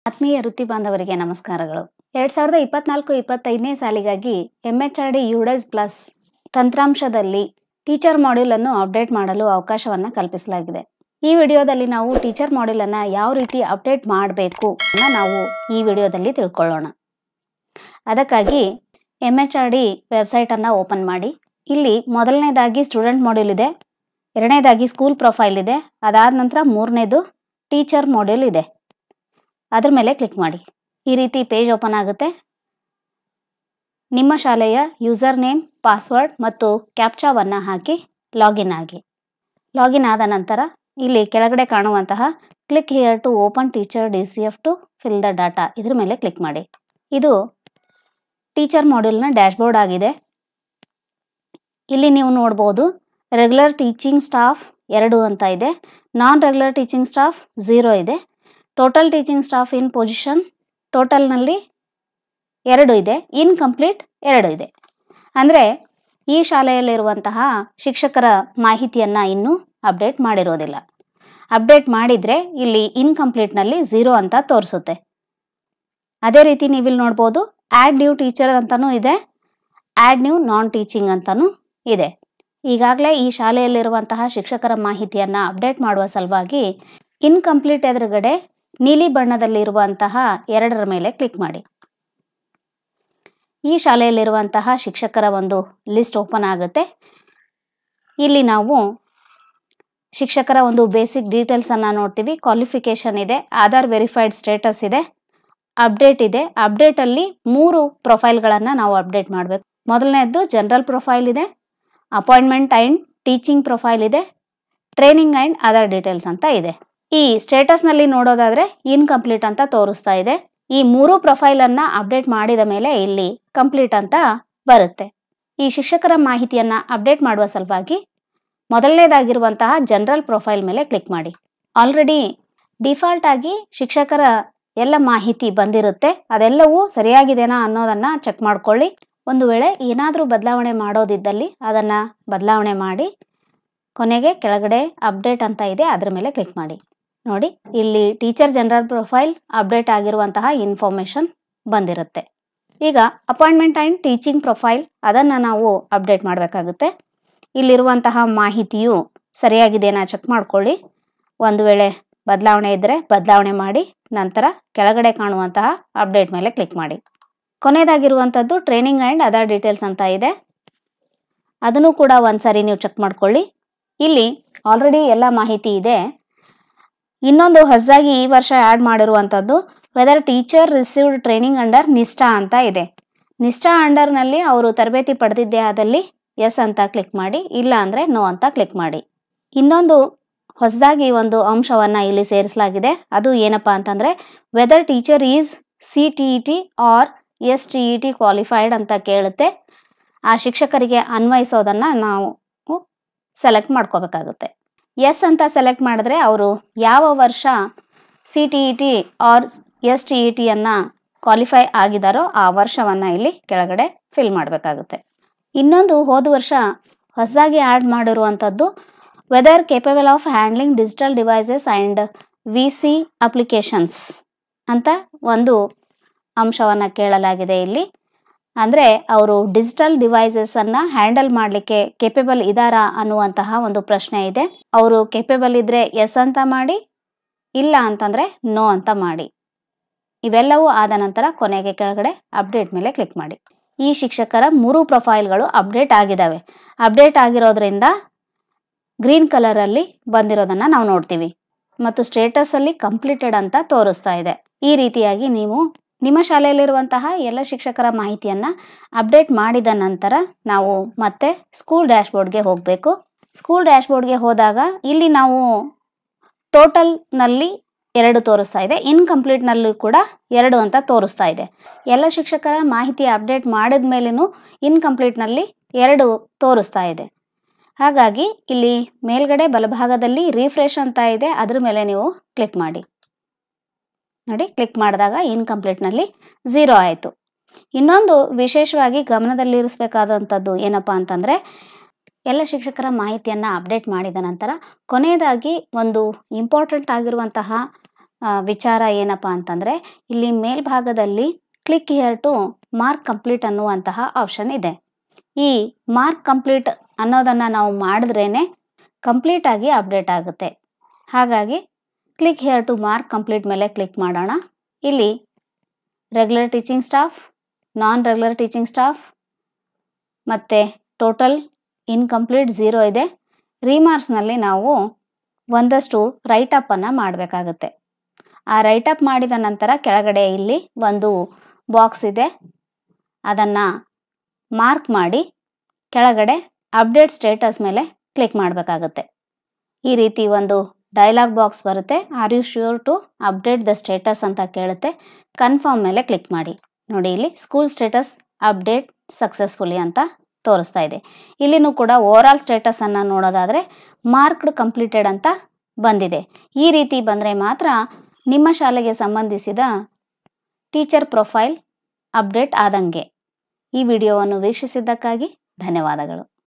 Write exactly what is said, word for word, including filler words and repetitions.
ಆತ್ಮೀಯ ವೃತ್ತಿ ಬಾಂಧವರಿಗೆ ನಮಸ್ಕಾರಗಳು. ಎರಡು ಸಾವಿರದ ಇಪ್ಪತ್ನಾಲ್ಕು ಇಪ್ಪತ್ತೈದನೇ ಸಾಲಿಗಾಗಿ ಎಂಎಚ್ಆರ್ಡಿ ಯುಡೈಸ್ ಪ್ಲಸ್ ತಂತ್ರಾಂಶದಲ್ಲಿ ಟೀಚರ್ ಮಾಡ್ಯೂಲ್ ಅನ್ನು ಅಪ್ಡೇಟ್ ಮಾಡಲು ಅವಕಾಶವನ್ನು ಕಲ್ಪಿಸಲಾಗಿದೆ. ಈ ವಿಡಿಯೋದಲ್ಲಿ ನಾವು ಟೀಚರ್ ಮಾಡ್ಯೂಲ್ ಅನ್ನು ಯಾವ ರೀತಿ ಅಪ್ಡೇಟ್ ಮಾಡಬೇಕು ಅಂತ ನಾವು ಈ ವಿಡಿಯೋದಲ್ಲಿ ತಿಳ್ಕೊಳ್ಳೋಣ. ಅದಕ್ಕಾಗಿ ಎಂಎಚ್ಆರ್ಡಿ ವೆಬ್ಸೈಟ್ ಅನ್ನು ಓಪನ್ ಮಾಡಿ. ಇಲ್ಲಿ ಮೊದಲನೇದಾಗಿ ಸ್ಟೂಡೆಂಟ್ ಮಾಡ್ಯೂಲ್ ಇದೆ, ಎರಡನೇದಾಗಿ ಸ್ಕೂಲ್ ಪ್ರೊಫೈಲ್ ಇದೆ, ಅದಾದ ನಂತರ ಮೂರನೇದು ಟೀಚರ್ ಮಾಡ್ಯೂಲ್ ಇದೆ. ಅದರ ಮೇಲೆ ಕ್ಲಿಕ್ ಮಾಡಿ. ಈ ರೀತಿ ಪೇಜ್ ಓಪನ್ ಆಗುತ್ತೆ. ನಿಮ್ಮ ಶಾಲೆಯ ಯೂಸರ್ ನೇಮ್, ಪಾಸ್ವರ್ಡ್ ಮತ್ತು ಕ್ಯಾಪ್ಚಾವನ್ನು ಹಾಕಿ ಲಾಗಿನ್ ಆಗಿ. ಲಾಗಿನ್ ಆದ ನಂತರ ಇಲ್ಲಿ ಕೆಳಗಡೆ ಕಾಣುವಂತಹ click here to open teacher D C F to fill the data ಇದ್ರ ಮೇಲೆ ಕ್ಲಿಕ್ ಮಾಡಿ. ಇದು ಟೀಚರ್ ಮಾಡ್ಯೂಲ್ನ ಡ್ಯಾಶ್ಬೋರ್ಡ್ ಆಗಿದೆ. ಇಲ್ಲಿ ನೀವು ನೋಡ್ಬೋದು ರೆಗ್ಯುಲರ್ ಟೀಚಿಂಗ್ ಸ್ಟಾಫ್ ಎರಡು ಅಂತ ಇದೆ, non regular teaching staff zero ಇದೆ, total teaching staff in position ಟೋಟಲ್ನಲ್ಲಿ ಎರಡು ಇದೆ, ಇನ್ಕಂಪ್ಲೀಟ್ ಎರಡು ಇದೆ. ಅಂದರೆ ಈ ಶಾಲೆಯಲ್ಲಿರುವಂತಹ ಶಿಕ್ಷಕರ ಮಾಹಿತಿಯನ್ನು ಇನ್ನೂ ಅಪ್ಡೇಟ್ ಮಾಡಿರೋದಿಲ್ಲ. ಅಪ್ಡೇಟ್ ಮಾಡಿದರೆ ಇಲ್ಲಿ ಇನ್ಕಂಪ್ಲೀಟ್ನಲ್ಲಿ ಝೀರೋ ಅಂತ ತೋರಿಸುತ್ತೆ. ಅದೇ ರೀತಿ ನೀವಿಲ್ಲಿ ನೋಡ್ಬೋದು ಆ್ಯಡ್ ನ್ಯೂ ಟೀಚರ್ ಅಂತಲೂ ಇದೆ, ಆ್ಯಡ್ ನ್ಯೂ ನಾನ್ ಟೀಚಿಂಗ್ ಅಂತಲೂ ಇದೆ. ಈಗಾಗಲೇ ಈ ಶಾಲೆಯಲ್ಲಿರುವಂತಹ ಶಿಕ್ಷಕರ ಮಾಹಿತಿಯನ್ನು ಅಪ್ಡೇಟ್ ಮಾಡುವ ಸಲುವಾಗಿ ಇನ್ಕಂಪ್ಲೀಟ್ ಎದುರುಗಡೆ ನೀಲಿ ಬಣ್ಣದಲ್ಲಿರುವಂತಹ ಎರಡರ ಮೇಲೆ ಕ್ಲಿಕ್ ಮಾಡಿ. ಈ ಶಾಲೆಯಲ್ಲಿರುವಂತಹ ಶಿಕ್ಷಕರ ಒಂದು ಲಿಸ್ಟ್ ಓಪನ್ ಆಗುತ್ತೆ. ಇಲ್ಲಿ ನಾವು ಶಿಕ್ಷಕರ ಒಂದು ಬೇಸಿಕ್ ಡೀಟೇಲ್ಸನ್ನು ನೋಡ್ತೀವಿ. ಕ್ವಾಲಿಫಿಕೇಷನ್ ಇದೆ, ಆಧಾರ್ ವೆರಿಫೈಡ್ ಸ್ಟೇಟಸ್ ಇದೆ, ಅಪ್ಡೇಟ್ ಇದೆ. ಅಪ್ಡೇಟಲ್ಲಿ ಮೂರು ಪ್ರೊಫೈಲ್ಗಳನ್ನು ನಾವು ಅಪ್ಡೇಟ್ ಮಾಡಬೇಕು. ಮೊದಲನೇದ್ದು ಜನರಲ್ ಪ್ರೊಫೈಲ್ ಇದೆ, ಅಪಾಯಿಂಟ್ಮೆಂಟ್ ಆ್ಯಂಡ್ ಟೀಚಿಂಗ್ ಪ್ರೊಫೈಲ್ ಇದೆ, ಟ್ರೈನಿಂಗ್ ಆ್ಯಂಡ್ ಅದರ್ ಡೀಟೇಲ್ಸ್ ಅಂತ ಇದೆ. ಈ ಸ್ಟೇಟಸ್ನಲ್ಲಿ ನೋಡೋದಾದರೆ ಇನ್ಕಂಪ್ಲೀಟ್ ಅಂತ ತೋರಿಸ್ತಾ ಇದೆ. ಈ ಮೂರು ಪ್ರೊಫೈಲನ್ನು ಅಪ್ಡೇಟ್ ಮಾಡಿದ ಮೇಲೆ ಇಲ್ಲಿ ಕಂಪ್ಲೀಟ್ ಅಂತ ಬರುತ್ತೆ. ಈ ಶಿಕ್ಷಕರ ಮಾಹಿತಿಯನ್ನು ಅಪ್ಡೇಟ್ ಮಾಡುವ ಸಲುವಾಗಿ ಮೊದಲನೇದಾಗಿರುವಂತಹ ಜನರಲ್ ಪ್ರೊಫೈಲ್ ಮೇಲೆ ಕ್ಲಿಕ್ ಮಾಡಿ. ಆಲ್ರೆಡಿ ಡಿಫಾಲ್ಟ್ ಆಗಿ ಶಿಕ್ಷಕರ ಎಲ್ಲ ಮಾಹಿತಿ ಬಂದಿರುತ್ತೆ, ಅದೆಲ್ಲವೂ ಸರಿಯಾಗಿದೆನಾ ಅನ್ನೋದನ್ನು ಚೆಕ್ ಮಾಡ್ಕೊಳ್ಳಿ. ಒಂದು ವೇಳೆ ಏನಾದರೂ ಬದಲಾವಣೆ ಮಾಡೋದಿದ್ದಲ್ಲಿ ಅದನ್ನು ಬದಲಾವಣೆ ಮಾಡಿ ಕೊನೆಗೆ ಕೆಳಗಡೆ ಅಪ್ಡೇಟ್ ಅಂತ ಇದೆ, ಅದರ ಮೇಲೆ ಕ್ಲಿಕ್ ಮಾಡಿ. ನೋಡಿ, ಇಲ್ಲಿ ಟೀಚರ್ ಜನರಲ್ ಪ್ರೊಫೈಲ್ ಅಪ್ಡೇಟ್ ಆಗಿರುವಂತಹ ಇನ್ಫಾರ್ಮೇಷನ್ ಬಂದಿರುತ್ತೆ. ಈಗ ಅಪಾಯಿಂಟ್ಮೆಂಟ್ ಆ್ಯಂಡ್ ಟೀಚಿಂಗ್ ಪ್ರೊಫೈಲ್ ಅದನ್ನು ನಾವು ಅಪ್ಡೇಟ್ ಮಾಡಬೇಕಾಗುತ್ತೆ. ಇಲ್ಲಿರುವಂತಹ ಮಾಹಿತಿಯು ಸರಿಯಾಗಿದೆಯಾ ಚೆಕ್ ಮಾಡ್ಕೊಳ್ಳಿ. ಒಂದು ವೇಳೆ ಬದಲಾವಣೆ ಇದ್ದರೆ ಬದಲಾವಣೆ ಮಾಡಿ ನಂತರ ಕೆಳಗಡೆ ಕಾಣುವಂತಹ ಅಪ್ಡೇಟ್ ಮೇಲೆ ಕ್ಲಿಕ್ ಮಾಡಿ. ಕೊನೆಯದಾಗಿರುವಂಥದ್ದು ಟ್ರೈನಿಂಗ್ ಆ್ಯಂಡ್ ಅದರ್ ಡೀಟೇಲ್ಸ್ ಅಂತ ಇದೆ, ಅದನ್ನು ಕೂಡ ಒಂದು ಸಾರಿ ನೀವು ಚೆಕ್ ಮಾಡ್ಕೊಳ್ಳಿ. ಇಲ್ಲಿ ಆಲ್ರೆಡಿ ಎಲ್ಲ ಮಾಹಿತಿ ಇದೆ. ಇನ್ನೊಂದು ಹೊಸದಾಗಿ ಈ ವರ್ಷ ಆ್ಯಡ್ ಮಾಡಿರುವಂಥದ್ದು whether teacher received training under Nishtha ಅಂತ ಇದೆ. ನಿಷ್ಠಾ ಅಂಡರ್ನಲ್ಲಿ ಅವರು ತರಬೇತಿ ಪಡೆದಿದ್ದೇ ಆದಲ್ಲಿ ಎಸ್ ಅಂತ ಕ್ಲಿಕ್ ಮಾಡಿ, ಇಲ್ಲ ಅಂದರೆ ನೋ ಅಂತ ಕ್ಲಿಕ್ ಮಾಡಿ. ಇನ್ನೊಂದು ಹೊಸದಾಗಿ ಒಂದು ಅಂಶವನ್ನು ಇಲ್ಲಿ ಸೇರಿಸಲಾಗಿದೆ. ಅದು ಏನಪ್ಪ ಅಂತಂದರೆ whether teacher is C T E T or S T E T qualified ಅಂತ ಕೇಳುತ್ತೆ. ಆ ಶಿಕ್ಷಕರಿಗೆ ಅನ್ವಯಿಸೋದನ್ನು ನಾವು ಸೆಲೆಕ್ಟ್ ಮಾಡ್ಕೋಬೇಕಾಗುತ್ತೆ. ಎಸ್ ಅಂತ ಸೆಲೆಕ್ಟ್ ಮಾಡಿದ್ರೆ ಅವರು ಯಾವ ವರ್ಷ C T E T or S T E ಟಿಯನ್ನು ಕ್ವಾಲಿಫೈ ಆಗಿದ್ದಾರೋ ಆ ವರ್ಷವನ್ನು ಇಲ್ಲಿ ಕೆಳಗಡೆ ಫಿಲ್ ಮಾಡಬೇಕಾಗುತ್ತೆ. ಇನ್ನೊಂದು ಹೋದ ವರ್ಷ ಹೊಸದಾಗಿ ಆ್ಯಡ್ ಮಾಡಿರುವಂಥದ್ದು whether capable of handling digital devices and V C applications ಅಂತ ಒಂದು ಅಂಶವನ್ನು ಕೇಳಲಾಗಿದೆ. ಇಲ್ಲಿ ಅಂದರೆ ಅವರು ಡಿಜಿಟಲ್ ಡಿವೈಸಸನ್ನು ಹ್ಯಾಂಡಲ್ ಮಾಡಲಿಕ್ಕೆ ಕೇಪಬಲ್ ಇದ್ದಾರಾ ಅನ್ನುವಂತಹ ಒಂದು ಪ್ರಶ್ನೆ ಇದೆ. ಅವರು ಕೇಪಬಲ್ ಇದ್ದರೆ ಎಸ್ ಅಂತ ಮಾಡಿ, ಇಲ್ಲ ಅಂತಂದರೆ ನೋ ಅಂತ ಮಾಡಿ. ಇವೆಲ್ಲವೂ ಆದ ನಂತರ ಕೊನೆಗೆ ಕೆಳಗಡೆ ಅಪ್ಡೇಟ್ ಮೇಲೆ ಕ್ಲಿಕ್ ಮಾಡಿ. ಈ ಶಿಕ್ಷಕರ ಮೂರು ಪ್ರೊಫೈಲ್ಗಳು ಅಪ್ಡೇಟ್ ಆಗಿದ್ದಾವೆ. ಅಪ್ಡೇಟ್ ಆಗಿರೋದ್ರಿಂದ ಗ್ರೀನ್ ಕಲರಲ್ಲಿ ಬಂದಿರೋದನ್ನು ನಾವು ನೋಡ್ತೀವಿ ಮತ್ತು ಸ್ಟೇಟಸಲ್ಲಿ ಕಂಪ್ಲೀಟೆಡ್ ಅಂತ ತೋರಿಸ್ತಾ ಇದೆ. ಈ ರೀತಿಯಾಗಿ ನೀವು ನಿಮ್ಮ ಶಾಲೆಯಲ್ಲಿರುವಂತಹ ಎಲ್ಲ ಶಿಕ್ಷಕರ ಮಾಹಿತಿಯನ್ನು ಅಪ್ಡೇಟ್ ಮಾಡಿದ ನಂತರ ನಾವು ಮತ್ತೆ ಸ್ಕೂಲ್ ಡ್ಯಾಶ್ಬೋರ್ಡ್ಗೆ ಹೋಗಬೇಕು. ಸ್ಕೂಲ್ ಡ್ಯಾಶ್ಬೋರ್ಡ್ಗೆ ಹೋದಾಗ ಇಲ್ಲಿ ನಾವು ಟೋಟಲ್ನಲ್ಲಿ ಎರಡು ತೋರಿಸ್ತಾ ಇದೆ, ಇನ್ಕಂಪ್ಲೀಟ್ನಲ್ಲೂ ಕೂಡ ಎರಡು ಅಂತ ತೋರಿಸ್ತಾ ಇದೆ. ಎಲ್ಲ ಶಿಕ್ಷಕರ ಮಾಹಿತಿ ಅಪ್ಡೇಟ್ ಮಾಡಿದ ಮೇಲೂ ಇನ್ಕಂಪ್ಲೀಟ್ನಲ್ಲಿ ಎರಡು ತೋರಿಸ್ತಾ ಇದೆ. ಹಾಗಾಗಿ ಇಲ್ಲಿ ಮೇಲ್ಗಡೆ ಬಲಭಾಗದಲ್ಲಿ ರಿಫ್ರೆಶ್ ಅಂತ ಇದೆ, ಅದ್ರ ಮೇಲೆ ನೀವು ಕ್ಲಿಕ್ ಮಾಡಿ. ನೋಡಿ, ಕ್ಲಿಕ್ ಮಾಡಿದಾಗ ಇನ್ಕಂಪ್ಲೀಟ್ನಲ್ಲಿ ಝೀರೋ ಆಯಿತು. ಇನ್ನೊಂದು ವಿಶೇಷವಾಗಿ ಗಮನದಲ್ಲಿರಿಸಬೇಕಾದಂಥದ್ದು ಏನಪ್ಪ ಅಂತಂದರೆ ಎಲ್ಲ ಶಿಕ್ಷಕರ ಮಾಹಿತಿಯನ್ನು ಅಪ್ಡೇಟ್ ಮಾಡಿದ ನಂತರ ಕೊನೆಯದಾಗಿ ಒಂದು ಇಂಪಾರ್ಟೆಂಟ್ ಆಗಿರುವಂತಹ ಆ, ವಿಚಾರ ಏನಪ್ಪ ಅಂತಂದರೆ ಇಲ್ಲಿ ಮೇಲ್ಭಾಗದಲ್ಲಿ click here to mark complete ಅನ್ನುವಂತಹ ಆಪ್ಷನ್ ಇದೆ. ಈ ಮಾರ್ಕ್ ಕಂಪ್ಲೀಟ್ ಅನ್ನೋದನ್ನು ನಾವು ಮಾಡಿದ್ರೇ ಕಂಪ್ಲೀಟಾಗಿ ಅಪ್ಡೇಟ್ ಆಗುತ್ತೆ. ಹಾಗಾಗಿ click here to mark complete ಮೇಲೆ ಕ್ಲಿಕ್ ಮಾಡೋಣ. ಇಲ್ಲಿ regular teaching staff, non regular teaching staff ಮತ್ತು ಟೋಟಲ್ ಇನ್ಕಂಪ್ಲೀಟ್ ಝೀರೋ ಇದೆ. ರಿಮಾರ್ಕ್ಸ್ನಲ್ಲಿ ನಾವು ಒಂದಷ್ಟು ರೈಟಪ್ಪನ್ನು ಮಾಡಬೇಕಾಗುತ್ತೆ. ಆ ರೈಟಪ್ ಮಾಡಿದ ನಂತರ ಕೆಳಗಡೆ ಇಲ್ಲಿ ಒಂದು ಬಾಕ್ಸ್ ಇದೆ, ಅದನ್ನು ಮಾರ್ಕ್ ಮಾಡಿ ಕೆಳಗಡೆ ಅಪ್ಡೇಟ್ ಸ್ಟೇಟಸ್ ಮೇಲೆ ಕ್ಲಿಕ್ ಮಾಡಬೇಕಾಗುತ್ತೆ. ಈ ರೀತಿ ಒಂದು ಡೈಲಾಗ್ ಬಾಕ್ಸ್ ಬರುತ್ತೆ. Are you sure to update the status ಅಂತ ಕೇಳುತ್ತೆ. ಕನ್ಫರ್ಮ್ ಮೇಲೆ ಕ್ಲಿಕ್ ಮಾಡಿ. ನೋಡಿ ಇಲ್ಲಿ ಸ್ಕೂಲ್ ಸ್ಟೇಟಸ್ ಅಪ್ಡೇಟ್ ಸಕ್ಸಸ್ಫುಲಿ ಅಂತ ತೋರಿಸ್ತಾ ಇದೆ. ಇಲ್ಲಿನೂ ಕೂಡ ಓವರ್ ಆಲ್ ಸ್ಟೇಟಸನ್ನು ನೋಡೋದಾದರೆ ಮಾರ್ಕ್ಡ್ ಕಂಪ್ಲೀಟೆಡ್ ಅಂತ ಬಂದಿದೆ. ಈ ರೀತಿ ಬಂದರೆ ಮಾತ್ರ ನಿಮ್ಮ ಶಾಲೆಗೆ ಸಂಬಂಧಿಸಿದ ಟೀಚರ್ ಪ್ರೊಫೈಲ್ ಅಪ್ಡೇಟ್ ಆದಂಗೆ. ಈ ವಿಡಿಯೋವನ್ನು ವೀಕ್ಷಿಸಿದ್ದಕ್ಕಾಗಿ ಧನ್ಯವಾದಗಳು.